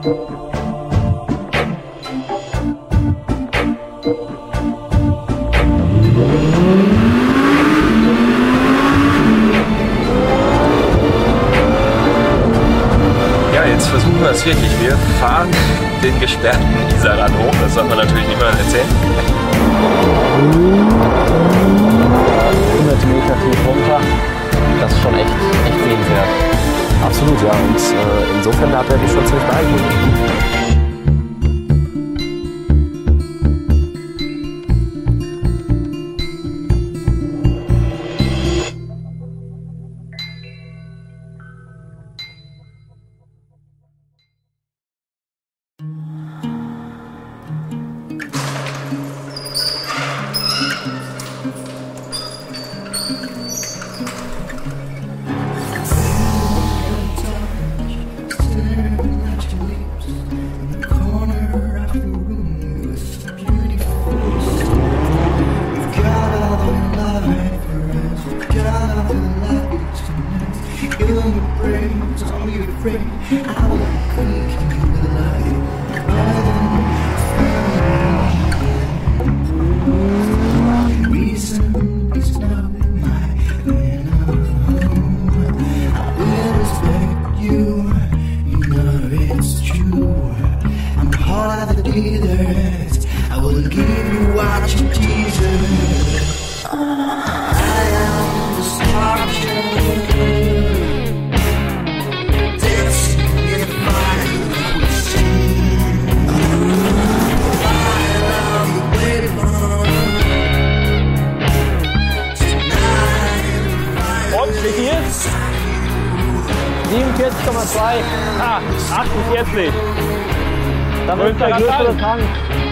Ja, jetzt versuchen wir es wirklich. Wir fahren den gesperrten Isaran hoch. Das soll man natürlich niemandem erzählen. 100 Meter tief runter. Das ist schon echt sehenswert. Absolut, ja. Und insofern hat er mich schon ziemlich beeindruckt. Wie viel? 47,2. Ah, 48. Da wird der größere Tank.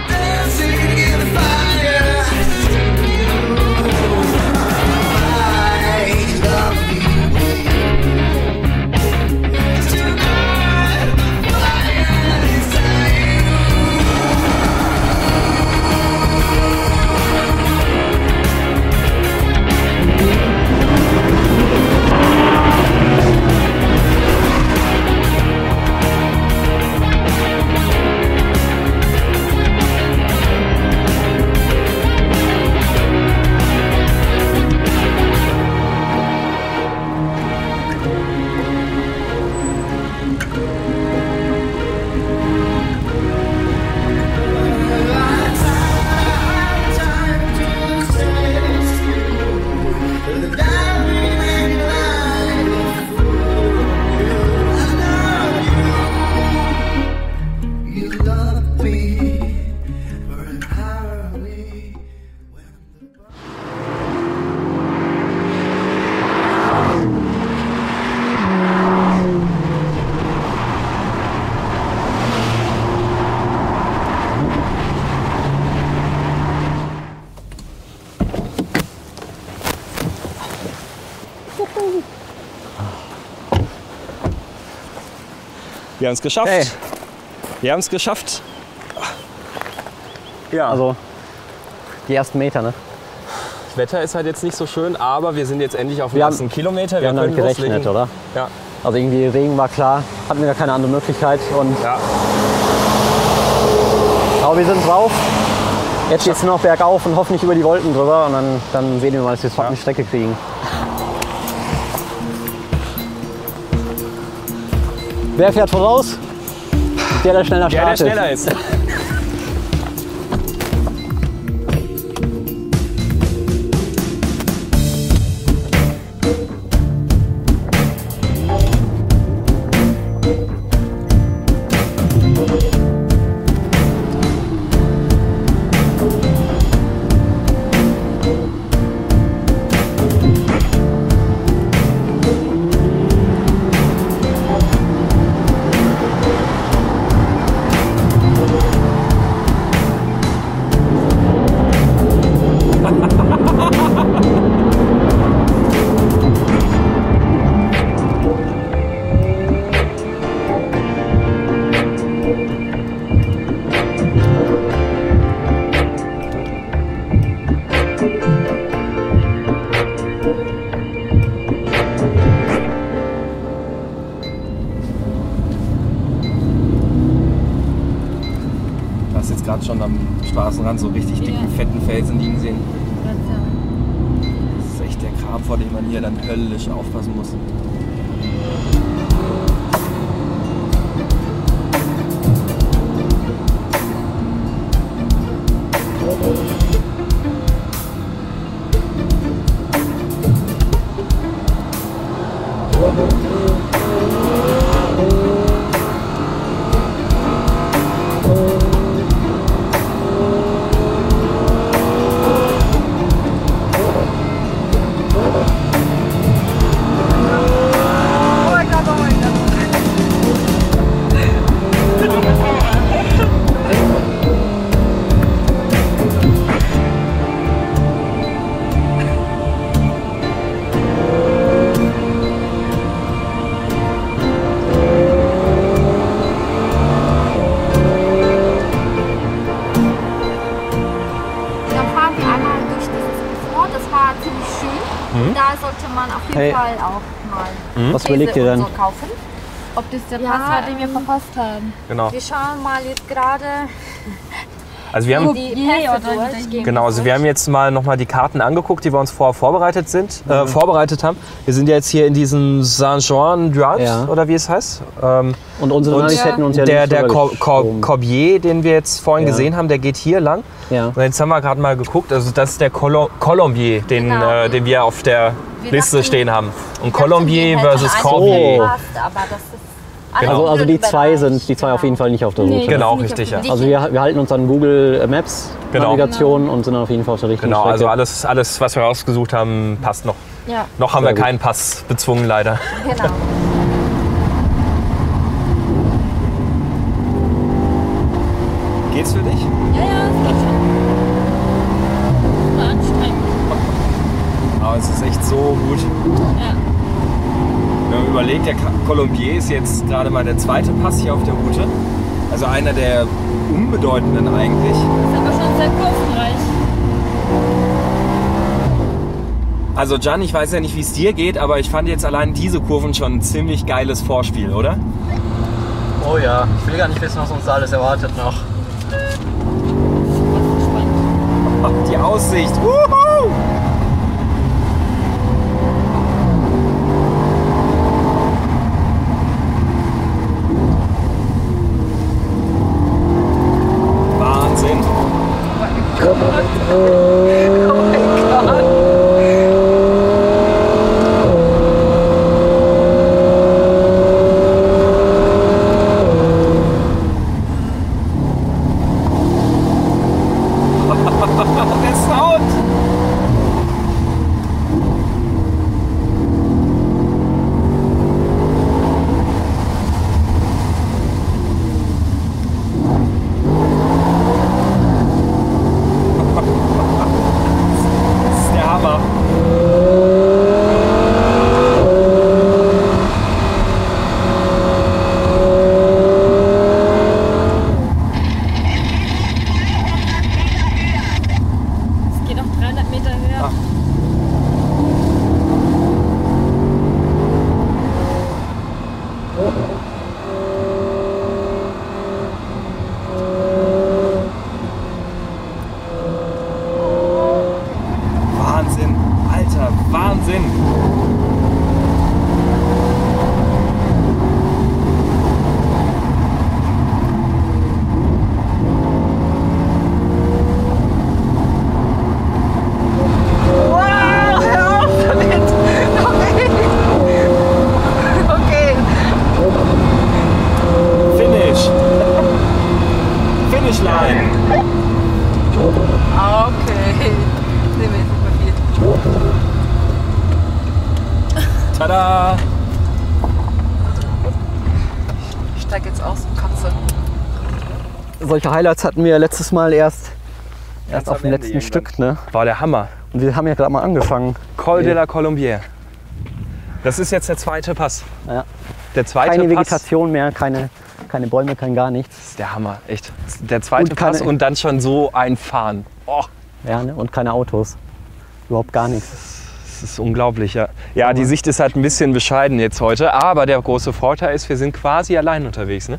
Wir haben es geschafft. Hey. Wir haben es geschafft. Ja. Also die ersten Meter, ne? Das Wetter ist halt jetzt nicht so schön, aber wir sind jetzt endlich auf dem Wir ersten Kilometer. Wir haben damit gerechnet, loslegen. oder? Ja. Also irgendwie Regen war klar, hatten wir gar keine andere Möglichkeit. Und Ja. aber wir sind drauf. Jetzt geht's nur noch bergauf und hoffentlich über die Wolken drüber. Und dann sehen wir mal, dass wir es eine Strecke kriegen. Wer fährt voraus? Der schneller startet. Der schneller ist. schon am Straßenrand so richtig dicken, fetten Felsen liegen sehen. Das ist echt der Kram, vor dem man hier dann höllisch aufpassen muss. Da sollte man auf jeden Fall auch mal Was überlegt ihr denn? so kaufen. Ob das der Pass war, den wir verpasst haben. Genau. Wir schauen mal jetzt gerade Also wir haben, die Pässe durch. genau, also wir haben jetzt mal nochmal die Karten angeguckt, die wir uns vorher vorbereitet haben. Wir sind ja jetzt hier in diesem Saint-Jean-d'Arc, oder wie es heißt. Und unsere Navis hätten uns ja der geschoben. Corbier, den wir jetzt vorhin gesehen haben, der geht hier lang. Ja. Und jetzt haben wir gerade mal geguckt, also das ist der Colombier, den wir auf der Liste stehen haben. Und Colombier versus Corbier. Aber das ist Also die zwei auf jeden Fall nicht auf der Route. Nee, Genau, das ist richtig, ja. nicht Also wir halten uns an Google Maps Navigation und sind dann auf jeden Fall auf der richtigen Genau, Strecke. also alles, was wir rausgesucht haben, passt noch. Ja. Noch haben wir Sehr gut. keinen Pass bezwungen, leider. genau. Geht's für dich? Ja, das geht schon. War anstrengend. Aber es ist echt so gut. Ja. Wenn man überlegt, der Colombier ist jetzt gerade mal der zweite Pass hier auf der Route. Also einer der unbedeutenden eigentlich. Ist aber schon sehr kurvenreich. Also Gian, ich weiß ja nicht, wie es dir geht, aber ich fand jetzt allein diese Kurven schon ein ziemlich geiles Vorspiel, oder? Oh ja, ich will gar nicht wissen, was uns da alles erwartet noch. Ach, die Aussicht. Wuhu! Wahnsinn. Der Sound! Das ist der Hammer. Es geht auch 300 Meter höher. Wahnsinn, Alter, Wahnsinn. Finish. Finish line. Okay. Nehmen wir jetzt nicht mehr viel. Tada! Ich steig jetzt aus und Katze. Solche Highlights hatten wir letztes Mal erst Ganz auf am dem Ende letzten Stück. Ne? War der Hammer. Und wir haben ja gerade mal angefangen. Col de la Colombière. Das ist jetzt der zweite Pass. Ja. Der zweite Keine Pass Vegetation mehr, keine Bäume, kein gar nichts. ist der Hammer, echt. Der zweite Und keine- Pass und dann schon so ein Fahren. Oh, Ja, ne? Und keine Autos. Überhaupt gar nichts. das ist unglaublich, ja. Ja, die Sicht ist halt ein bisschen bescheiden jetzt heute, aber der große Vorteil ist, wir sind quasi allein unterwegs, ne?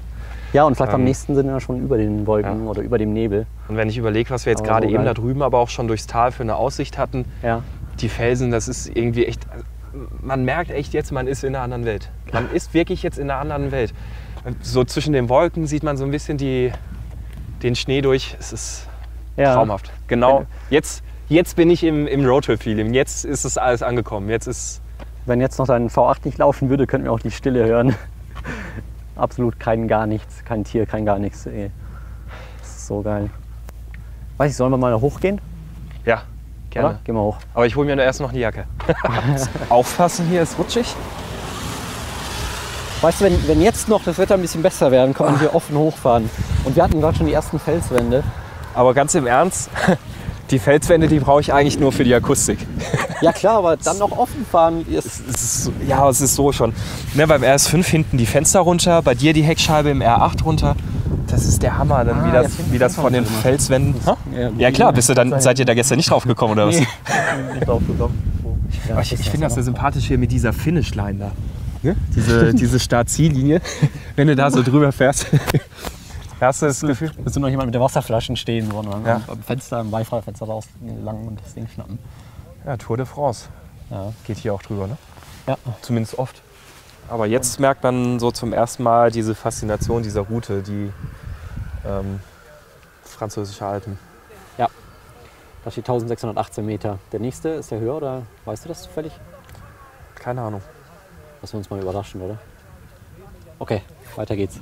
Ja, und vielleicht am nächsten sind wir schon über den Wolken oder über dem Nebel. Und wenn ich überlege, was wir jetzt gerade eben da drüben aber auch schon durchs Tal für eine Aussicht hatten, die Felsen, das ist irgendwie echt, man merkt echt jetzt, man ist in einer anderen Welt. Man ist wirklich jetzt in einer anderen Welt. So zwischen den Wolken sieht man so ein bisschen den Schnee durch. Es ist traumhaft. Genau, jetzt bin ich im Roadtrip-Feeling. Jetzt ist es alles angekommen. Wenn jetzt noch dein V8 nicht laufen würde, könnten wir auch die Stille hören. Absolut gar nichts, kein Tier, kein gar nichts. Ey. Das ist so geil. Weiß ich, sollen wir mal hochgehen? Ja, gerne. Oder? Gehen wir hoch. Aber ich hole mir erst noch eine Jacke. Aufpassen, hier ist rutschig. Weißt du, wenn jetzt noch das Wetter ein bisschen besser wäre, dann kann man hier offen hochfahren. Und wir hatten gerade schon die ersten Felswände. Aber ganz im Ernst, die Felswände, die brauche ich eigentlich nur für die Akustik. Ja klar, aber dann noch offen fahren. Es ist so schon. Ne, beim RS5 hinten die Fenster runter, bei dir die Heckscheibe im R8 runter. Das ist der Hammer, dann wie das von den Felswänden. Ja klar, seid ihr da gestern nicht drauf gekommen oder was? Nee, nicht drauf gekommen. Ich finde das so sympathisch hier mit dieser Finish-Line da. Ne? Diese Start-Ziellinie, wenn du da so drüber fährst. Hast du das Gefühl? Willst du noch jemand mit der Wasserflaschen stehen, sondern am Fenster, im Beifahrerfenster raus lang und das Ding schnappen. Ja, Tour de France. Ja. Geht hier auch drüber, ne? Ja. Zumindest oft. Aber jetzt merkt man so zum ersten Mal diese Faszination dieser Route, die französische Alpen. Ja, da steht 1618 Meter. Der nächste, ist der höher oder weißt du das zufällig? Keine Ahnung. Lassen wir uns mal überraschen, oder? Okay, weiter geht's.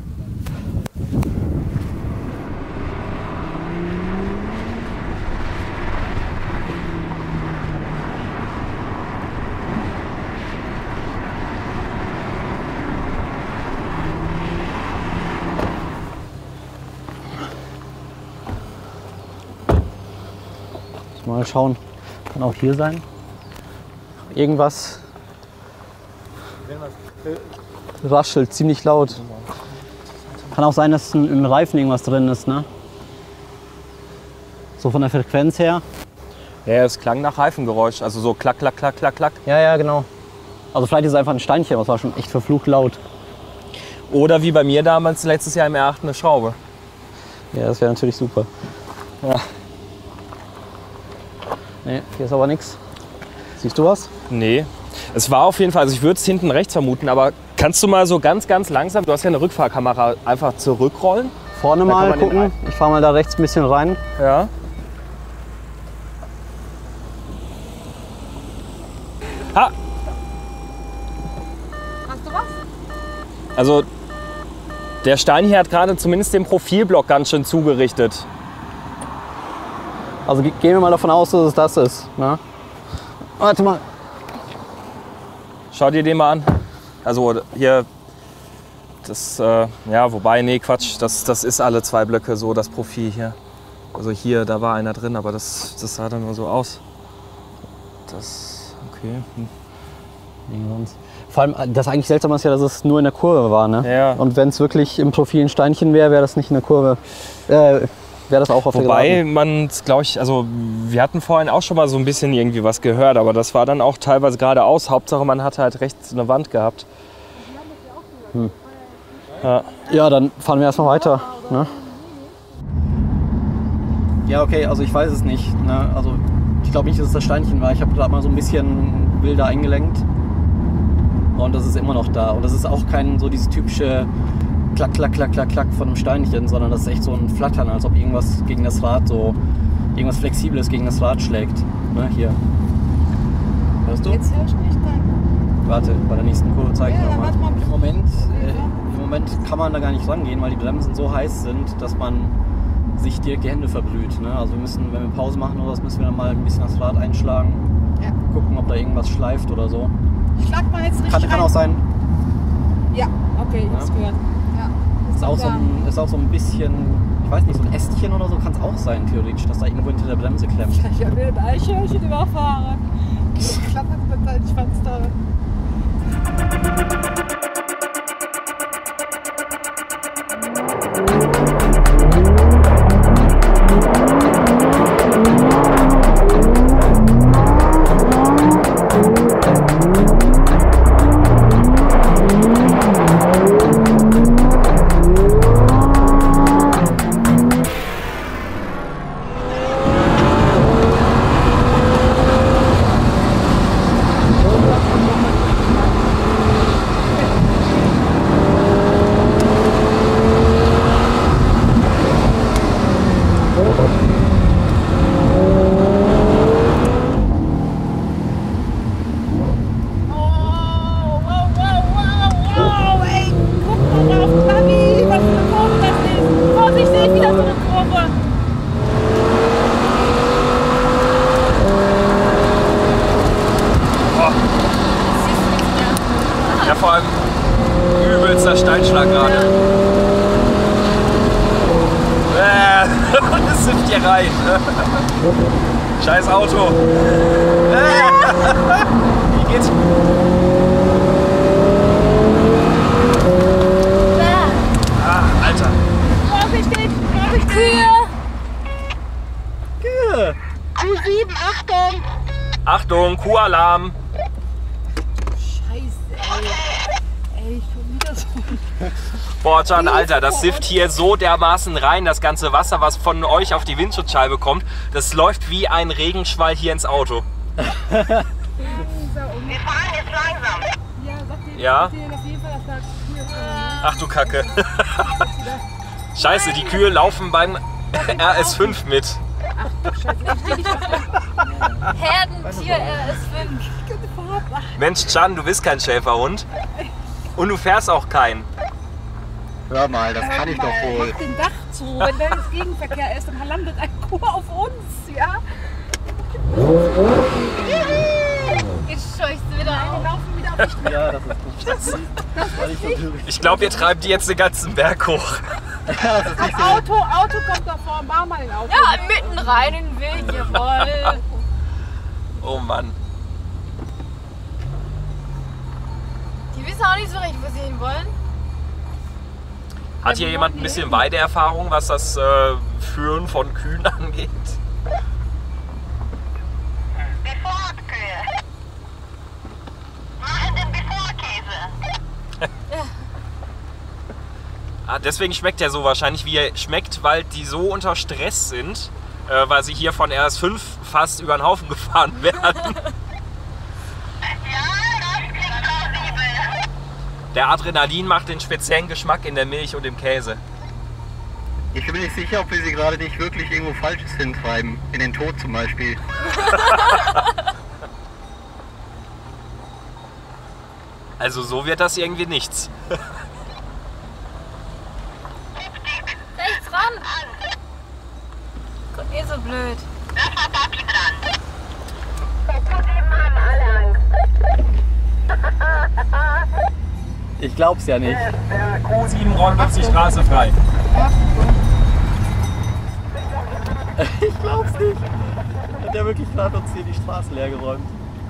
Mal schauen, kann auch hier sein. Irgendwas raschelt ziemlich laut. Kann auch sein, dass im Reifen irgendwas drin ist, ne? So von der Frequenz her. Ja, es klang nach Reifengeräusch, also so klack, klack, klack, klack, klack. Ja, genau. Also vielleicht ist es einfach ein Steinchen, aber es war schon echt verflucht laut. Oder wie bei mir damals letztes Jahr im R8 eine Schraube. Ja, das wäre natürlich super. Ja. Nee, hier ist aber nichts. Siehst du was? Nee. Es war auf jeden Fall, also ich würde es hinten rechts vermuten, aber kannst du mal so ganz, ganz langsam, du hast ja eine Rückfahrkamera, einfach zurückrollen? Vorne mal gucken. Ich fahre mal da rechts ein bisschen rein. Ja. Ha! Hast du was? Also der Stein hier hat gerade zumindest den Profilblock ganz schön zugerichtet. Also gehen wir mal davon aus, dass es das ist. Ne? Warte mal. Schau dir den mal an. Also hier, das, ja, wobei, nee, Quatsch, das ist alle zwei Blöcke so, das Profil hier. Also hier, da war einer drin, aber das sah dann nur so aus. Das, okay. Vor allem, das eigentlich Seltsame ist ja, dass es nur in der Kurve war. Ne? Ja. Und wenn es wirklich im Profil ein Steinchen wäre, wäre das nicht in der Kurve. Wäre das auch auf der Wobei man, glaube ich, also wir hatten vorhin auch schon mal so ein bisschen irgendwie was gehört, aber das war dann auch teilweise geradeaus. Hauptsache man hatte halt rechts eine Wand gehabt. Ja, dann fahren wir erstmal weiter. Ne? Ja, okay, also ich weiß es nicht. Ne? Also ich glaube nicht, dass es das Steinchen war. Ich habe gerade mal so ein bisschen wilder eingelenkt. Und das ist immer noch da. Und das ist auch kein so dieses typische Klack, klack, klack, klack, klack von einem Steinchen, sondern das ist echt so ein Flattern, als ob irgendwas gegen das Rad so, irgendwas Flexibles gegen das Rad schlägt. Ne, hier. Hörst du? Jetzt hörst du nicht dann. Warte, bei der nächsten Kurve zeige ich Ja, nochmal. warte mal. Im Moment kann man da gar nicht rangehen, weil die Bremsen so heiß sind, dass man sich direkt die Hände verbrüht. Ne? Also wir müssen, wenn wir Pause machen oder was, müssen wir dann mal ein bisschen das Rad einschlagen. Ja. Gucken, ob da irgendwas schleift oder so. Ich schlag mal jetzt richtig Kann auch sein. Ja, okay, ich hab's gehört. Ja. Ist auch so ein bisschen, ich weiß nicht, so ein Ästchen oder so kann es auch sein, theoretisch, dass da irgendwo hinter der Bremse klemmt. Ich will ein Eichhörnchen überfahren. Das klappert mit seinen Schwanz vor allem übelster Steinschlag gerade. Und es sifft hier rein. Scheiß Auto. Wie geht's? Ah, Alter. Vorsichtig, Vorsichtig. Kühe. Q7, Achtung. Achtung, Kuhalarm. Scheiße, ey, schon wieder so. Boah, Can, Alter, das sifft hier so dermaßen rein, das ganze Wasser, was von euch auf die Windschutzscheibe kommt. Das läuft wie ein Regenschwall hier ins Auto. Wir fahren jetzt langsam. Ja, sagt ihr, Ja? auf jeden Fall, dass da Kühe kommen. Ach du Kacke. Scheiße, die Kühe laufen beim RS5 mit. Herdentier RS5. Mensch, Can, du bist kein Schäferhund. Und du fährst auch keinen. Hör mal, das kann ich doch wohl. Mach den Dach zu. Wenn da jetzt Gegenverkehr ist, dann landet ein Kuh auf uns, ja? Jetzt scheuchst du wieder Wir auf. laufen wieder auf die Ja, das ist gut. Ich glaube, ihr treibt die jetzt den ganzen Berg hoch. Auto kommt davor, mach mal den Auto. Ja, mitten rein in den Weg, jawohl. Oh Mann. Die wissen auch nicht so recht, wo sie hin wollen. Hat hier jemand ein bisschen Weideerfahrung, was das Führen von Kühen angeht? Bevorkühe. Machen den Bevorkäse. Ah, deswegen schmeckt er so wahrscheinlich, wie er schmeckt, weil die so unter Stress sind, weil sie hier von RS5 fast über den Haufen gefahren werden. Ja, das klingt plausibel. Der Adrenalin macht den speziellen Geschmack in der Milch und im Käse. Ich bin mir nicht sicher, ob wir sie gerade nicht wirklich irgendwo Falsches hintreiben. In den Tod zum Beispiel. Also so wird das irgendwie nichts. Rechts ran. Guck, eh so blöd. Das war Papi dran. Q7 haben alle Angst. Ich glaub's ja nicht. Der Q7 räumt uns die Straße frei. Ich glaub's nicht. Hat der wirklich gerade uns hier die Straße leer geräumt?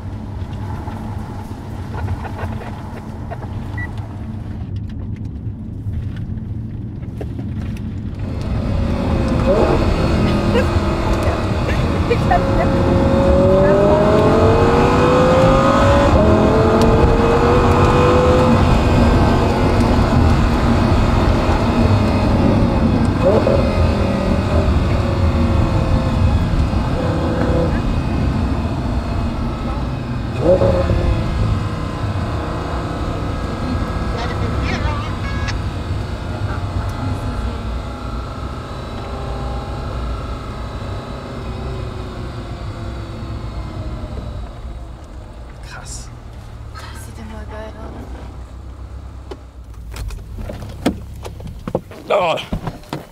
Krass. Das sieht immer geil aus. Oh.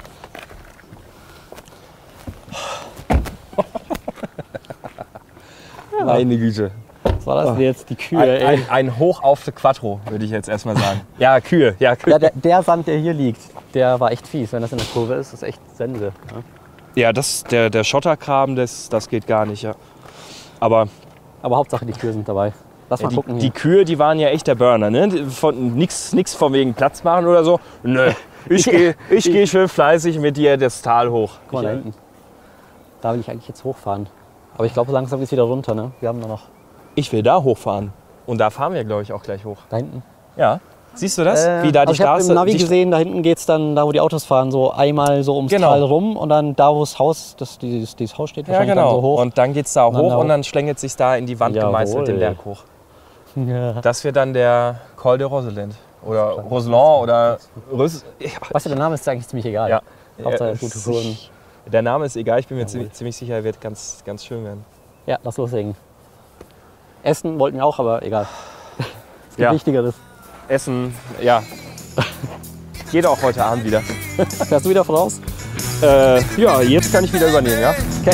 Meine Güte. Was war das denn jetzt? Die Kühe, ey. Ein Hoch auf the Quattro, würde ich jetzt erstmal sagen. Ja, Kühe. Ja, Kühe. Ja, der Sand, der hier liegt, der war echt fies. Wenn das in der Kurve ist, ist echt Sense. Ja. Ja, der Schottergraben, das geht gar nicht, ja. Aber Aber Hauptsache, die Kühe sind dabei. Lass mal gucken. die Kühe, die waren ja echt der Burner, ne? Nix von wegen Platz machen oder so. Nö, ich geh schön fleißig mit dir das Tal hoch. Guck mal da hinten. Da will ich eigentlich jetzt hochfahren. Aber ich glaube, langsam geht's wieder runter, ne? Wir haben da noch. Ich will da hochfahren. Und da fahren wir, glaube ich, auch gleich hoch. Da hinten. Ja. Siehst du das? Wie da die ich habe Straße. im Navi die gesehen, da hinten geht's dann, da wo die Autos fahren, so einmal so ums Genau. Tal rum und dann da, wo das Haus, dieses Haus steht, Ja, wahrscheinlich genau. dann so hoch. Und dann geht's da Und dann hoch da und hoch. dann schlängelt sich da in die Wand Jawohl. gemeißelt den Berg hoch. Ja. Das wird dann der Col de Rosalind. Oder Roseland oder Weißt du, der Name ist eigentlich ziemlich egal. Ja. Hauptsache Ja, gute Kurven. Der Name ist egal, ich bin mir ziemlich sicher, er wird ganz, ganz schön werden. Ja, lass loslegen. Essen wollten wir auch, aber egal. Es gibt Ja. Wichtigeres. Essen, ja. Geht auch heute Abend wieder. Fährst du wieder voraus? Ja, jetzt kann ich wieder übernehmen, ja? Okay.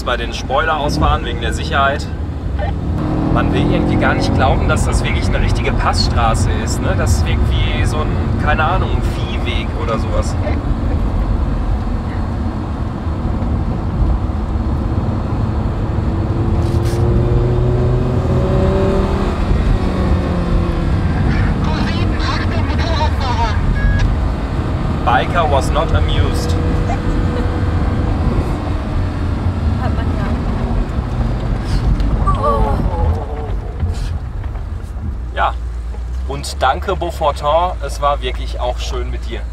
muss bei den Spoiler ausfahren wegen der Sicherheit. Man will irgendwie gar nicht glauben, dass das wirklich eine richtige Passstraße ist. Ne? Das wirkt wie so ein, keine Ahnung, ein Viehweg oder sowas. Biker was not amused. Hat man ja. Oh. Ja, und danke Beaufortin, es war wirklich auch schön mit dir.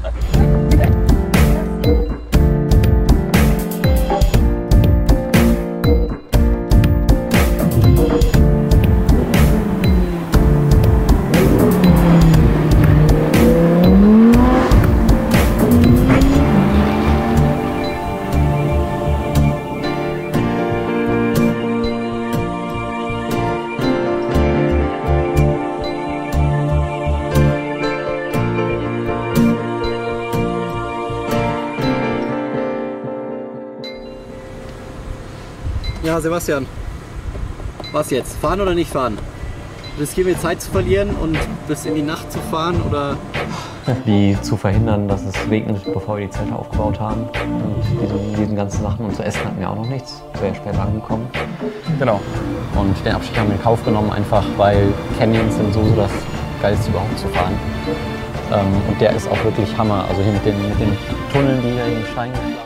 Ja, Sebastian, was jetzt? Fahren oder nicht fahren? Riskieren wir Zeit zu verlieren und bis in die Nacht zu fahren oder? Wie zu verhindern, dass es regnet, bevor wir die Zelte aufgebaut haben. Und diesen ganzen Sachen. Und zu essen hatten wir auch noch nichts. Sehr spät angekommen. Genau. Und den Abstieg haben wir in Kauf genommen, einfach weil Canyons sind so das Geilste überhaupt zu fahren. Und der ist auch wirklich Hammer. Also hier mit den Tunneln, die hier in den Stein geschlagen.